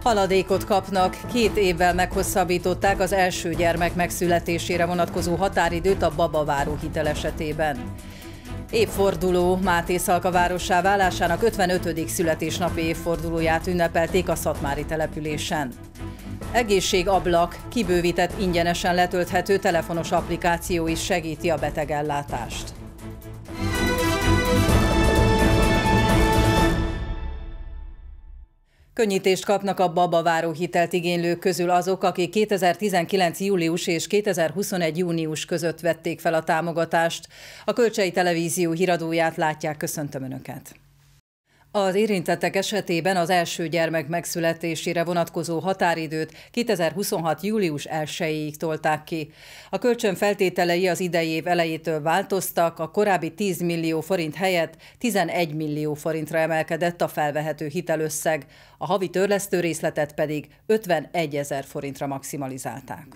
Haladékot kapnak, 2 évvel meghosszabbították az első gyermek megszületésére vonatkozó határidőt a babaváró hitel esetében. Évforduló, Mátészalka várossá válásának 55. születésnapi évfordulóját ünnepelték a szatmári településen. Egészségablak, kibővített, ingyenesen letölthető telefonos applikáció is segíti a betegellátást. Könnyítést kapnak a babaváró hitelt igénylők közül azok, akik 2019. július és 2021. június között vették fel a támogatást. A Kölcsei Televízió híradóját látják, köszöntöm Önöket! Az érintettek esetében az első gyermek megszületésére vonatkozó határidőt 2026. július 1-ig tolták ki. A kölcsön feltételei az idei év elejétől változtak, a korábbi 10 millió forint helyett 11 millió forintra emelkedett a felvehető hitelösszeg, a havi törlesztő részletet pedig 51 000 forintra maximalizálták.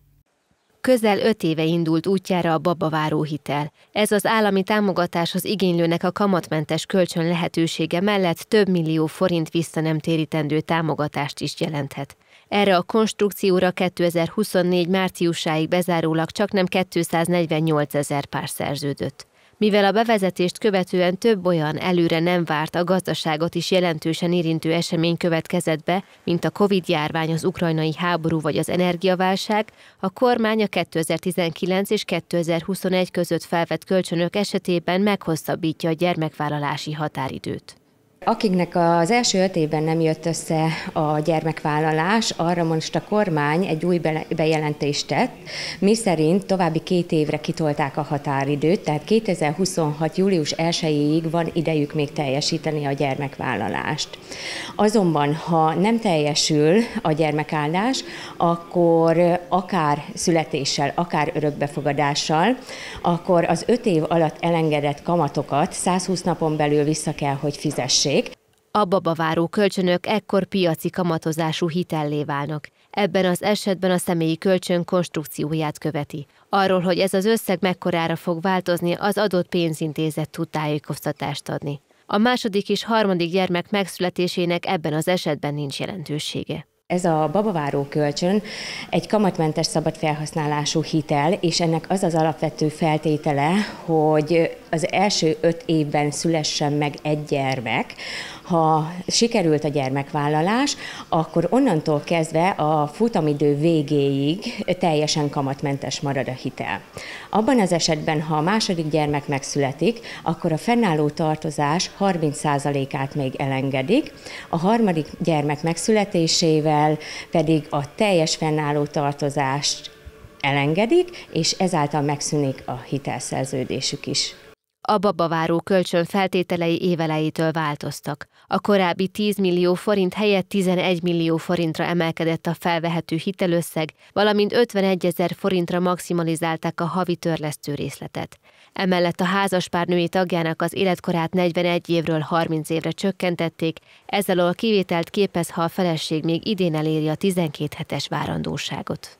Közel 5 éve indult útjára a babaváró hitel. Ez az állami támogatás az igénylőnek a kamatmentes kölcsön lehetősége mellett több millió forint vissza nem térítendő támogatást is jelenthet. Erre a konstrukcióra 2024. márciusáig bezárólag csaknem 248 000 pár szerződött. Mivel a bevezetést követően több olyan előre nem várt, a gazdaságot is jelentősen érintő esemény következett be, mint a Covid-járvány, az ukrajnai háború vagy az energiaválság, a kormány a 2019 és 2021 között felvett kölcsönök esetében meghosszabbítja a gyermekvállalási határidőt. Akiknek az első 5 évben nem jött össze a gyermekvállalás, arra most a kormány egy új bejelentést tett, miszerint további 2 évre kitolták a határidőt, tehát 2026. július 1-ig van idejük még teljesíteni a gyermekvállalást. Azonban, ha nem teljesül a gyermekállás, akkor akár születéssel, akár örökbefogadással, akkor az 5 év alatt elengedett kamatokat 120 napon belül vissza kell, hogy fizessék. A babaváró kölcsönök ekkor piaci kamatozású hitellé válnak. Ebben az esetben a személyi kölcsön konstrukcióját követi. Arról, hogy ez az összeg mekkorára fog változni, az adott pénzintézet tud tájékoztatást adni. A második és harmadik gyermek megszületésének ebben az esetben nincs jelentősége. Ez a babaváró kölcsön egy kamatmentes szabad felhasználású hitel, és ennek az az alapvető feltétele, hogy az első 5 évben szülessen meg egy gyermek. Ha sikerült a gyermekvállalás, akkor onnantól kezdve a futamidő végéig teljesen kamatmentes marad a hitel. Abban az esetben, ha a második gyermek megszületik, akkor a fennálló tartozás 30%-át még elengedik, a harmadik gyermek megszületésével pedig a teljes fennálló tartozást elengedik, és ezáltal megszűnik a hitelszerződésük is. A babaváró kölcsön feltételei évelejétől változtak. A korábbi 10 millió forint helyett 11 millió forintra emelkedett a felvehető hitelösszeg, valamint 51 000 forintra maximalizálták a havi törlesztő részletet. Emellett a házaspár női tagjának az életkorát 41 évről 30 évre csökkentették, ezzel a kivételt képez, ha a feleség még idén eléri a 12 hetes várandóságot.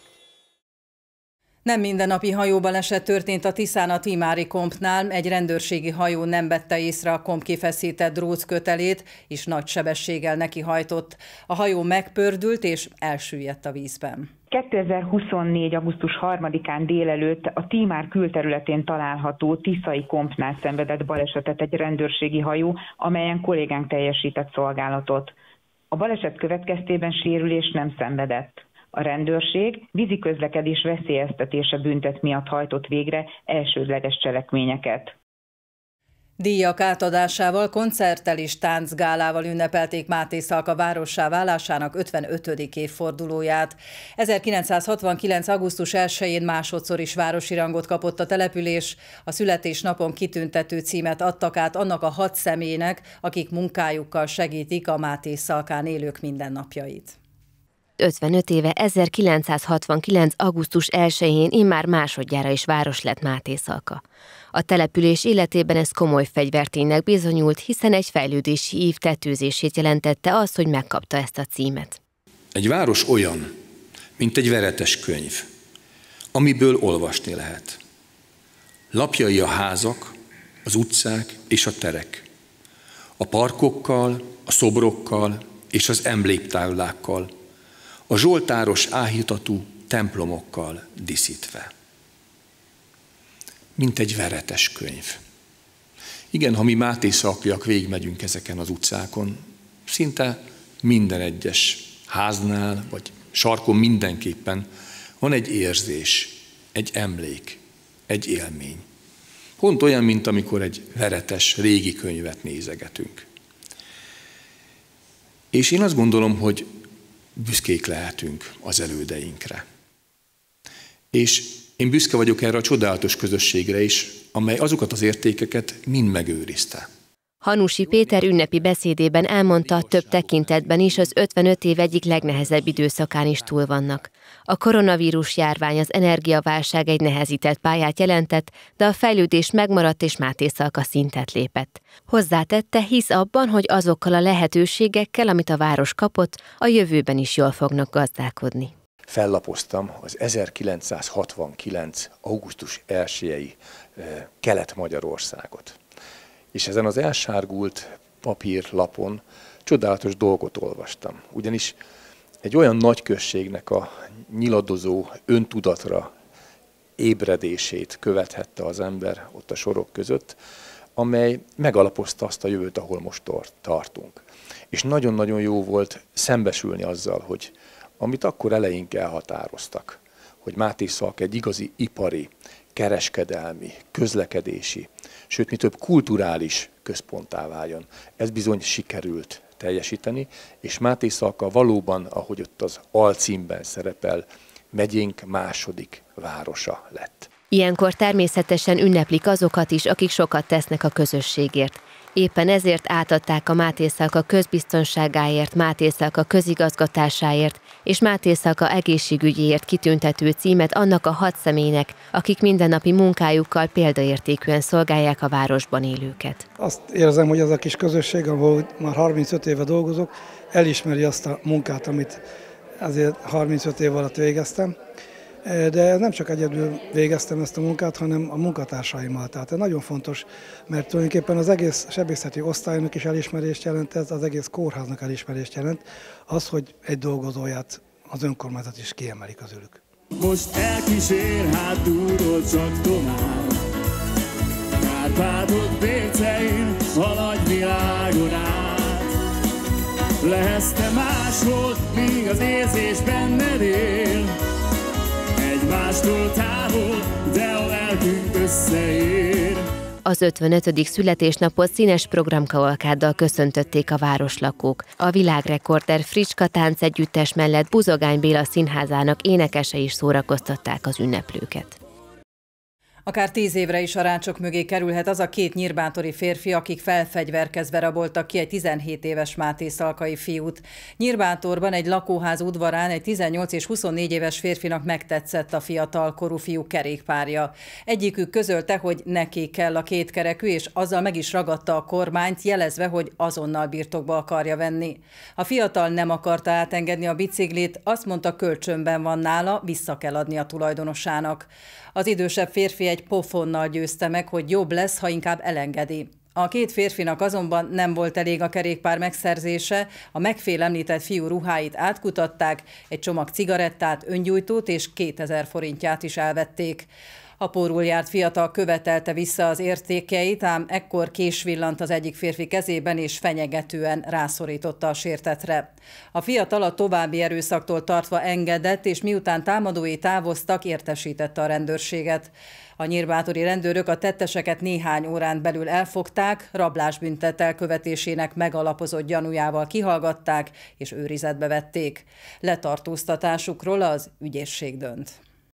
Nem mindennapi hajóbaleset történt a Tiszán a Tímári kompnál, egy rendőrségi hajó nem vette észre a komp kifeszített drótkötelét, és nagy sebességgel nekihajtott. A hajó megpördült és elsüllyedt a vízben. 2024. augusztus 3-án délelőtt a Tímár külterületén található tiszai kompnál szenvedett balesetet egy rendőrségi hajó, amelyen kollégánk teljesített szolgálatot. A baleset következtében sérülés nem szenvedett. A rendőrség víziközlekedés veszélyeztetése büntet miatt hajtott végre elsődleges cselekményeket. Díjak átadásával, koncerttel és táncgálával ünnepelték Mátészalka várossá válásának 55. évfordulóját. 1969. augusztus 1-én másodszor is városi rangot kapott a település. A születésnapon kitüntető címet adtak át annak a 6 személynek, akik munkájukkal segítik a Mátészalkán élők mindennapjait. 55 éve 1969. augusztus 1-én immár másodjára is város lett Mátészalka. A település életében ez komoly fegyverténynek bizonyult, hiszen egy fejlődési ív tetőzését jelentette az, hogy megkapta ezt a címet. Egy város olyan, mint egy veretes könyv, amiből olvasni lehet. Lapjai a házak, az utcák és a terek. A parkokkal, a szobrokkal, és az emléktáblákkal, a zsoltáros áhítatú templomokkal díszítve. Mint egy veretes könyv. Igen, ha mi Máté szalkaiak végigmegyünk ezeken az utcákon, szinte minden egyes háznál, vagy sarkon mindenképpen van egy érzés, egy emlék, egy élmény. Pont olyan, mint amikor egy veretes, régi könyvet nézegetünk. És én azt gondolom, hogy büszkék lehetünk az elődeinkre. És én büszke vagyok erre a csodálatos közösségre is, amely azokat az értékeket mind megőrizte. Hanusi Péter ünnepi beszédében elmondta, több tekintetben is az 55 év egyik legnehezebb időszakán is túl vannak. A koronavírus járvány, az energiaválság egy nehezített pályát jelentett, de a fejlődés megmaradt és Máté Szalka szintet lépett. Hozzátette, hisz abban, hogy azokkal a lehetőségekkel, amit a város kapott, a jövőben is jól fognak gazdálkodni. Fellapoztam az 1969. augusztus 1-i Kelet-Magyarországot. És ezen az elsárgult papírlapon csodálatos dolgot olvastam. Ugyanis egy olyan nagy községnek a nyiladozó öntudatra ébredését követhette az ember ott a sorok között, amely megalapozta azt a jövőt, ahol most tartunk. És nagyon-nagyon jó volt szembesülni azzal, hogy amit akkor eleink elhatároztak, hogy Máté Szalka egy igazi ipari, kereskedelmi, közlekedési, sőt, mi több kulturális központtá váljon. Ez bizony sikerült teljesíteni, és Máté Szalka valóban, ahogy ott az alcímben szerepel, megyénk második városa lett. Ilyenkor természetesen ünneplik azokat is, akik sokat tesznek a közösségért. Éppen ezért átadták a Máté Szalka közbiztonságáért, Máté Szalka közigazgatásáért és Máté Szalka egészségügyéért kitüntető címet annak a 6 személynek, akik mindennapi munkájukkal példaértékűen szolgálják a városban élőket. Azt érzem, hogy ez a kis közösség, ahol már 35 éve dolgozok, elismeri azt a munkát, amit azért 35 év alatt végeztem. De nem csak egyedül végeztem ezt a munkát, hanem a munkatársaimmal. Tehát ez nagyon fontos, mert tulajdonképpen az egész sebészeti osztálynak is elismerést jelent, ez az egész kórháznak elismerést jelent, az, hogy egy dolgozóját az önkormányzat is kiemeli közülük. Most elkísér hátulról csak tovább, Kárpátok bércein haladj világon át. Lehetsz te máshol, míg az érzés benned él, egymástól távol, de a lelkünk összeér. Az 55. születésnapot színes programkavalkáddal köszöntötték a városlakók. A világrekorder Fricska táncegyüttes mellett Buzogány Béla színházának énekesei is szórakoztatták az ünneplőket. Akár 10 évre is a rácsok mögé kerülhet az a 2 nyírbátori férfi, akik felfegyverkezve raboltak ki egy 17 éves Máté szalkai fiút. Nyírbátorban egy lakóház udvarán egy 18 és 24 éves férfinak megtetszett a fiatalkorú fiú kerékpárja. Egyikük közölte, hogy neki kell a kétkerekű, és azzal meg is ragadta a kormányt, jelezve, hogy azonnal birtokba akarja venni. A fiatal nem akarta átengedni a biciklit, azt mondta, kölcsönben van nála, vissza kell adni a tulajdonosának. Az idősebb férfi egy pofonnal győzte meg, hogy jobb lesz, ha inkább elengedi. A 2 férfinak azonban nem volt elég a kerékpár megszerzése, a megfélemlített fiú ruháit átkutatták, egy csomag cigarettát, öngyújtót és 2000 forintját is elvették. A pórul járt fiatal követelte vissza az értékeit, ám ekkor kés villant az egyik férfi kezében, és fenyegetően rászorította a sértettre. A fiatal a további erőszaktól tartva engedett, és miután támadói távoztak, értesítette a rendőrséget. A nyírbátori rendőrök a tetteseket néhány órán belül elfogták, rablásbüntet elkövetésének megalapozott gyanújával kihallgatták és őrizetbe vették. Letartóztatásukról az ügyészség dönt.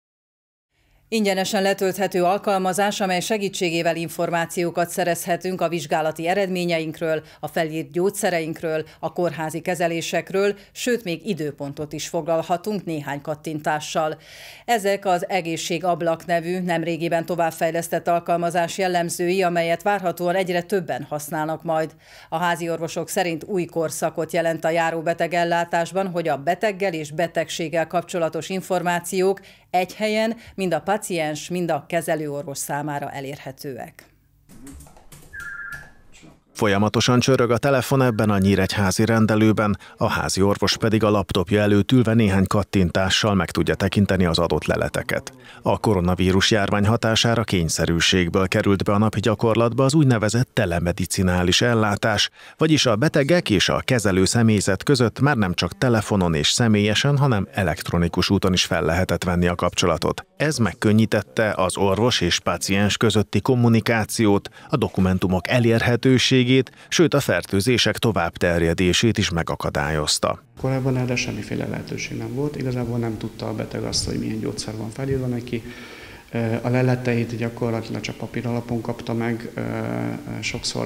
Ingyenesen letölthető alkalmazás, amely segítségével információkat szerezhetünk a vizsgálati eredményeinkről, a felírt gyógyszereinkről, a kórházi kezelésekről, sőt még időpontot is foglalhatunk néhány kattintással. Ezek az Egészségablak nevű, nemrégiben továbbfejlesztett alkalmazás jellemzői, amelyet várhatóan egyre többen használnak majd. A háziorvosok szerint új korszakot jelent a járóbetegellátásban, hogy a beteggel és betegséggel kapcsolatos információk egy helyen mind a paciens, mind a kezelőorvos számára elérhetőek. Folyamatosan csörög a telefon ebben a nyíregyházi rendelőben, a házi orvos pedig a laptopja előtt ülve néhány kattintással meg tudja tekinteni az adott leleteket. A koronavírus járvány hatására kényszerűségből került be a napi gyakorlatba az úgynevezett telemedicinális ellátás, vagyis a betegek és a kezelő személyzet között már nem csak telefonon és személyesen, hanem elektronikus úton is fel lehetett venni a kapcsolatot. Ez megkönnyítette az orvos és páciens közötti kommunikációt, a dokumentumok elérhetőségét, sőt a fertőzések tovább terjedését is megakadályozta. Korábban erre semmiféle lehetőség nem volt, igazából nem tudta a beteg azt, hogy milyen gyógyszer van felírva neki. A leleteit gyakorlatilag csak papír alapon kapta meg sokszor,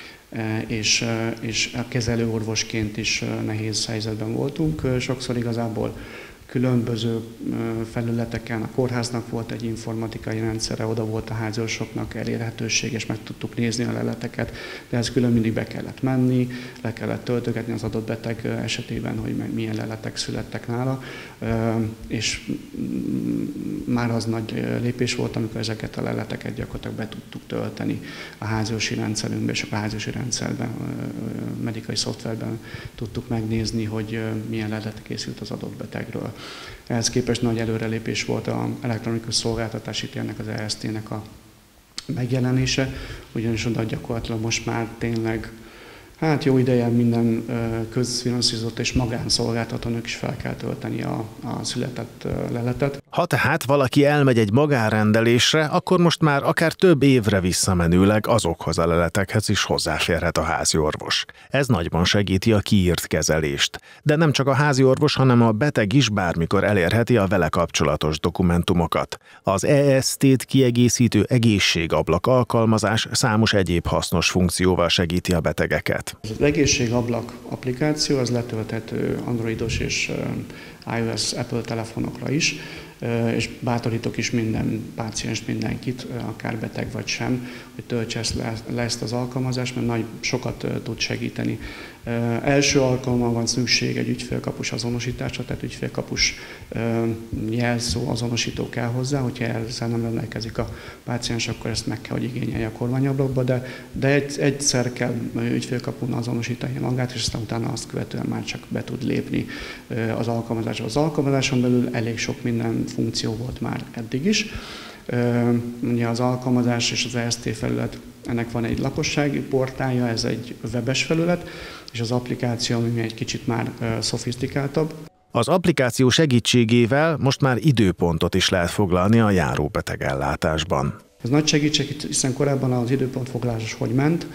és a kezelőorvosként is nehéz helyzetben voltunk. Sokszor igazából különböző felületeken, a kórháznak volt egy informatikai rendszere, oda volt a háziorvosoknak elérhetőség, és meg tudtuk nézni a leleteket, de ez külön mindig be kellett menni, le kellett töltögetni az adott beteg esetében, hogy milyen leletek születtek nála, és már az nagy lépés volt, amikor ezeket a leleteket gyakorlatilag be tudtuk tölteni a háziorvosi rendszerünkbe, és a háziorvosi rendszerben, medikai szoftverben tudtuk megnézni, hogy milyen lelet készült az adott betegről. Ehhez képest nagy előrelépés volt az elektronikus szolgáltatási térnek, az EST-nek a megjelenése, ugyanis oda gyakorlatilag most már tényleg jó ideje minden közfinanszírozott és magánszolgáltatónak is fel kell tölteni a született leletet. Ha tehát valaki elmegy egy magánrendelésre, akkor most már akár több évre visszamenőleg azokhoz a leletekhez is hozzáférhet a háziorvos. Ez nagyban segíti a kiírt kezelést. De nem csak a háziorvos, hanem a beteg is bármikor elérheti a vele kapcsolatos dokumentumokat. Az EST-t kiegészítő egészségablak alkalmazás számos egyéb hasznos funkcióval segíti a betegeket. Az egészségablak applikáció az letölthető androidos és iOS Apple telefonokra is, és bátorítok is minden pácienst, mindenkit, akár beteg vagy sem, hogy töltse le ezt az alkalmazást, mert sokat tud segíteni. Első alkalommal van szükség egy ügyfélkapus azonosításra, tehát ügyfélkapus jelszó azonosító kell hozzá, hogyha ezzel nem rendelkezik a páciens, akkor ezt meg kell, hogy igényelje a kormányablakba, de egyszer kell ügyfélkapun azonosítani magát, és aztán utána azt követően már csak be tud lépni az alkalmazásba. Az alkalmazáson belül elég sok minden funkció volt már eddig is. Ugye az alkalmazás és az EST felület, ennek van egy lakossági portálja, ez egy webes felület, és az applikáció, ami egy kicsit már szofisztikáltabb. Az applikáció segítségével most már időpontot is lehet foglalni a járóbetegellátásban. Ez nagy segítség, hiszen korábban az időpontfoglalás hogy ment,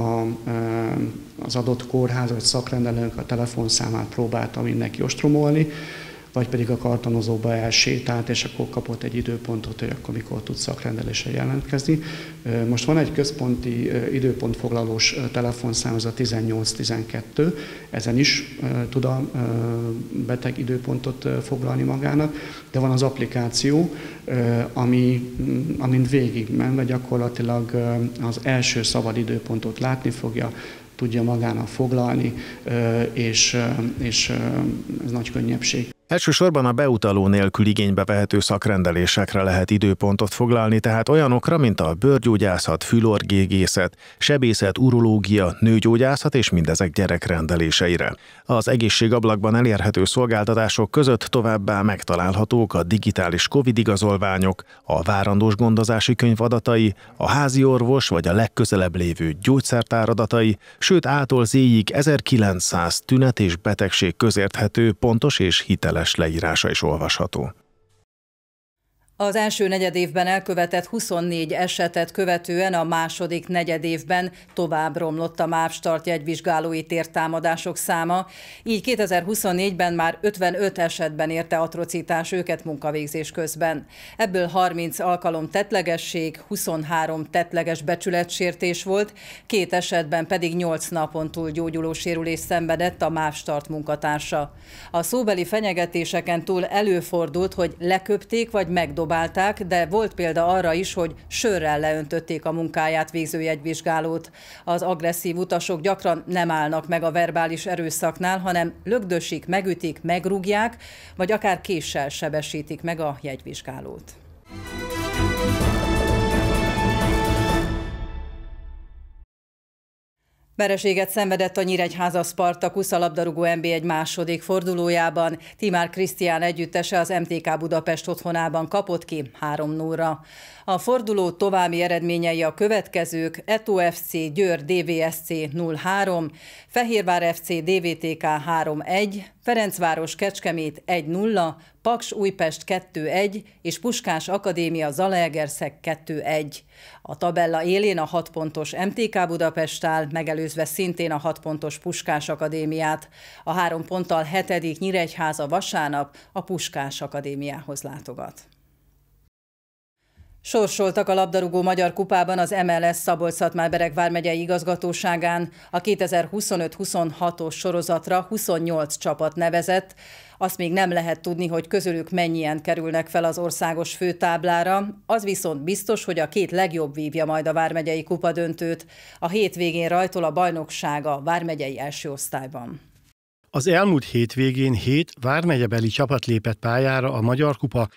az adott kórház vagy szakrendelőnk a telefonszámát próbálta mindenki ostromolni, vagy pedig a kartonozóba elsétált, és akkor kapott egy időpontot, hogy akkor mikor tud szakrendelésre jelentkezni. Most van egy központi időpontfoglalós telefonszám, ez a 1812, ezen is tud a beteg időpontot foglalni magának, de van az applikáció, amin végigmenve gyakorlatilag az első szabad időpontot látni fogja, tudja magának foglalni, és ez nagy könnyebbség. Elsősorban a beutaló nélkül igénybe vehető szakrendelésekre lehet időpontot foglalni, tehát olyanokra, mint a bőrgyógyászat, fülorgégészet, sebészet, urológia, nőgyógyászat és mindezek gyerekrendeléseire. Az egészségablakban elérhető szolgáltatások között továbbá megtalálhatók a digitális Covid-igazolványok, a várandós gondozási könyv adatai, a háziorvos vagy a legközelebb lévő gyógyszertár adatai, sőt A-tól Z-ig 1900 tünet és betegség közérthető, pontos és hiteles leírása is olvasható. Az első negyedévben elkövetett 24 esetet követően a második negyedévben tovább romlott a MÁV-Start jegyvizsgálói tértámadások száma, így 2024-ben már 55 esetben érte atrocitás őket munkavégzés közben. Ebből 30 alkalom tettlegesség, 23 tettleges becsületsértés volt, 2 esetben pedig 8 napon túl gyógyuló sérülést szenvedett a MÁV-Start munkatársa. A szóbeli fenyegetéseken túl előfordult, hogy leköpték vagy megdobálták, de volt példa arra is, hogy sörrel leöntötték a munkáját végző jegyvizsgálót. Az agresszív utasok gyakran nem állnak meg a verbális erőszaknál, hanem lögdösik, megütik, megrúgják, vagy akár késsel sebesítik meg a jegyvizsgálót. Vereséget szenvedett a Nyíregyháza Spartakusz a labdarúgó NB1 második fordulójában. Timár Krisztián együttese az MTK Budapest otthonában kapott ki 3-0-ra. A forduló további eredményei a következők: Eto FC Győr DVSC 0-3, Fehérvár FC DVTK 3-1, Ferencváros Kecskemét 1-0, Paks Újpest 2-1 és Puskás Akadémia Zalaegerszeg 2-1. A tabella élén a 6 pontos MTK Budapest áll, megelőzve szintén a 6 pontos Puskás Akadémiát. A 3 ponttal 7. Nyíregyháza vasárnap a Puskás Akadémiához látogat. Sorsoltak a labdarúgó Magyar Kupában az MLS Szabolcs-Szatmár-Bereg vármegyei igazgatóságán. A 2025-26-os sorozatra 28 csapat nevezett. Azt még nem lehet tudni, hogy közülük mennyien kerülnek fel az országos főtáblára. Az viszont biztos, hogy a 2 legjobb vívja majd a vármegyei kupadöntőt. A hétvégén rajtol a bajnokság a vármegyei első osztályban. Az elmúlt hétvégén 7 vármegyebeli csapat lépett pályára a Magyar Kupa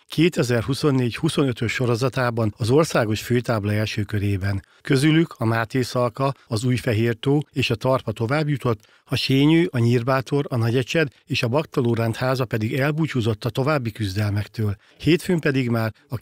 2024-25-ös sorozatában az országos főtábla első körében. Közülük a Máté Szalka, az Újfehértó és a Tarpa továbbjutott, a Sényő, a Nyírbátor, a Nagyecsed és a Baktalórántháza pedig elbúcsúzott a további küzdelmektől. Hétfőn pedig már a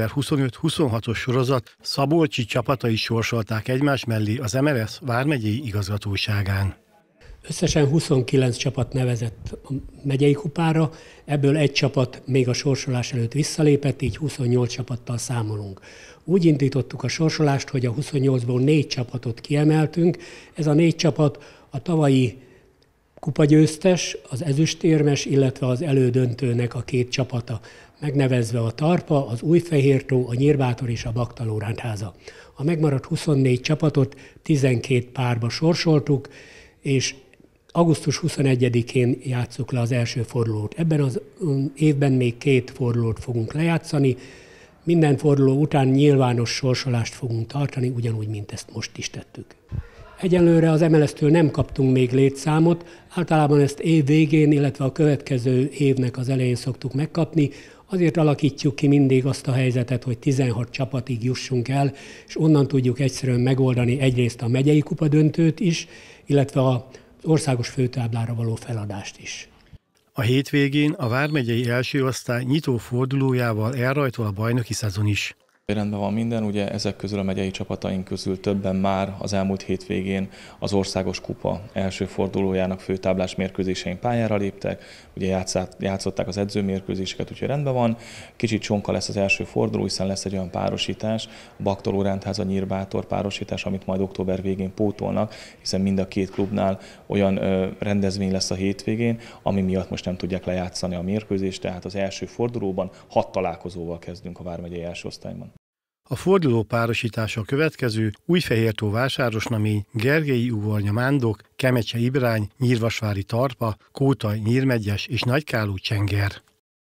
2025-26-os sorozat szabolcsi csapatai sorsolták egymás mellé az MLS vármegyei igazgatóságán. Összesen 29 csapat nevezett a megyei kupára, ebből egy csapat még a sorsolás előtt visszalépett, így 28 csapattal számolunk. Úgy indítottuk a sorsolást, hogy a 28-ból 4 csapatot kiemeltünk. Ez a 4 csapat a tavalyi kupagyőztes, az ezüstérmes, illetve az elődöntőnek a 2 csapata, megnevezve a Tarpa, az Újfehértó, a Nyírbátor és a Baktalórántháza. A megmaradt 24 csapatot 12 párba sorsoltuk, és augusztus 21-én játsszuk le az első fordulót. Ebben az évben még 2 fordulót fogunk lejátszani. Minden forduló után nyilvános sorsolást fogunk tartani, ugyanúgy, mint ezt most is tettük. Egyelőre az MLS-től nem kaptunk még létszámot, általában ezt év végén, illetve a következő évnek az elején szoktuk megkapni. Azért alakítjuk ki mindig azt a helyzetet, hogy 16 csapatig jussunk el, és onnan tudjuk egyszerűen megoldani egyrészt a megyei kupadöntőt is, illetve az országos főtáblára való feladást is. A hétvégén a vármegyei első osztály nyitó fordulójával elrajtol a bajnoki szezon is. Rendben van minden, ugye ezek közül a megyei csapataink közül többen már az elmúlt hétvégén az országos kupa első fordulójának főtáblás mérkőzésein pályára léptek, ugye játszották az edzőmérkőzéseket, úgyhogy rendben van. Kicsit csonka lesz az első forduló, hiszen lesz egy olyan párosítás, a Baktalórántháza Nyírbátor párosítás, amit majd október végén pótolnak, hiszen mind a 2 klubnál olyan rendezvény lesz a hétvégén, ami miatt most nem tudják lejátszani a mérkőzést, tehát az első fordulóban 6 találkozóval kezdünk a vármegyei első osztályban. A forduló párosítása a következő: Újfehértó Vásárosnamény, Gergelyi Uvornya Mándok, Kemecse Ibrány, Nyírvasvári Tarpa, Kótai Nyírmegyes és Nagykáló Csenger.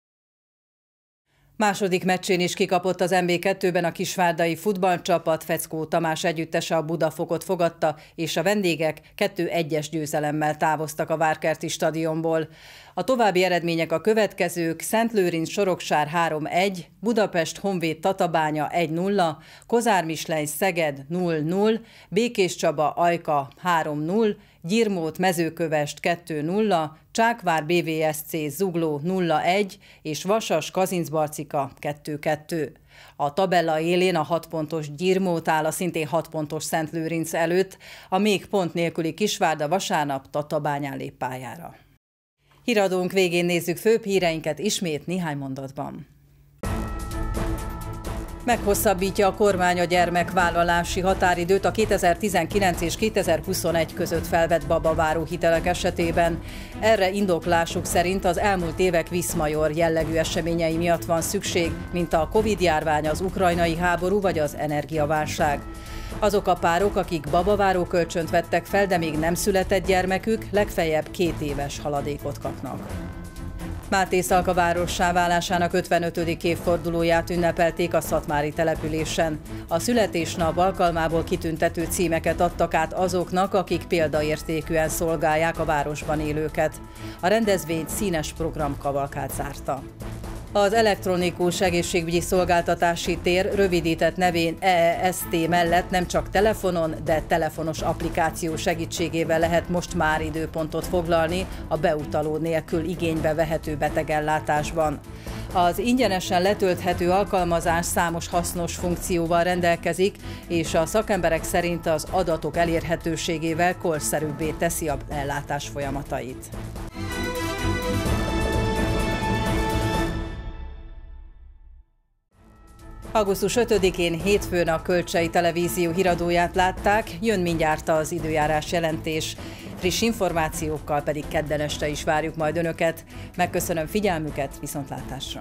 Második meccsén is kikapott az MB2-ben a kisvárdai futballcsapat, Feckó Tamás együttese a Budafokot fogadta, és a vendégek 2-1-es győzelemmel távoztak a Várkerti stadionból. A további eredmények a következők: Szentlőrinc Soroksár 3-1, Budapest Honvéd Tatabánya 1-0, Kozár Misleny Szeged 0-0, Békés Csaba Ajka 3-0, Gyirmót Mezőkövest 2-0, Csákvár BVSC Zugló 0-1 és Vasas Kazincbarcika 2-2. A tabella élén a 6 pontos Gyirmót áll a szintén 6 pontos Szentlőrinc előtt, a még pont nélküli Kisvárda vasárnap Tatabányán lép pályára. Híradónk végén nézzük főbb híreinket ismét néhány mondatban. Meghosszabbítja a kormány a gyermekvállalási határidőt a 2019 és 2021 között felvett babaváró hitelek esetében. Erre indoklásuk szerint az elmúlt évek viszmajor jellegű eseményei miatt van szükség, mint a Covid-járvány, az ukrajnai háború vagy az energiaválság. Azok a párok, akik babaváró kölcsönt vettek fel, de még nem született gyermekük, legfeljebb 2 éves haladékot kapnak. Máté Szalka várossá válásának 55. évfordulóját ünnepelték a szatmári településen. A születésnap alkalmából kitüntető címeket adtak át azoknak, akik példaértékűen szolgálják a városban élőket. A rendezvényt színes programkavalkád zárta. Az elektronikus egészségügyi szolgáltatási tér rövidített nevén EEST mellett nem csak telefonon, de telefonos applikáció segítségével lehet most már időpontot foglalni a beutaló nélkül igénybe vehető betegellátásban. Az ingyenesen letölthető alkalmazás számos hasznos funkcióval rendelkezik, és a szakemberek szerint az adatok elérhetőségével korszerűbbé teszi a ellátás folyamatait. Augusztus 5-én hétfőn a Kölcsei Televízió híradóját látták, jön mindjárt az időjárás jelentés. Friss információkkal pedig kedden este is várjuk majd Önöket. Megköszönöm figyelmüket, viszontlátásra!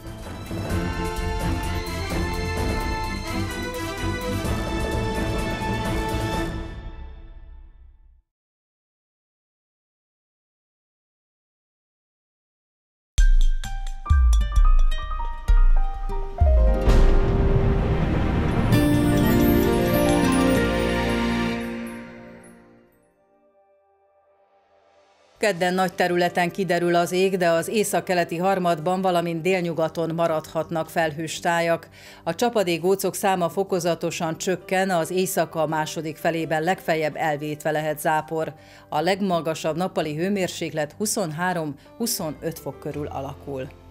Kedden nagy területen kiderül az ég, de az északkeleti harmadban, valamint délnyugaton maradhatnak felhős tájak. A csapadékgócok száma fokozatosan csökken, az éjszaka második felében legfeljebb elvétve lehet zápor. A legmagasabb nappali hőmérséklet 23-25 fok körül alakul.